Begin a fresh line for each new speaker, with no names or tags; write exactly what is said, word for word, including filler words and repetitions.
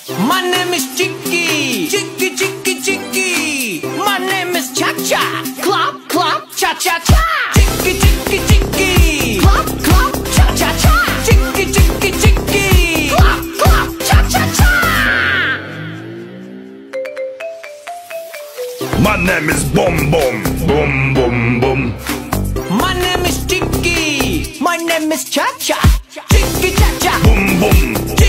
My name is Chicky, Chicky, Chicky, Chicky. My name is Cha Cha, Clop, Clop, Cha Cha Cha. Chicky, Chicky, Chicky, Clop, Clop, Cha Cha Cha. Chicky, Chicky, Chicky, Clop, Clop, Cha Cha Cha.
My name is Boom Boom, Boom Boom Boom.
My name is Chicky, my name is Cha Cha. Chicky, Cha Cha,
Boom Boom.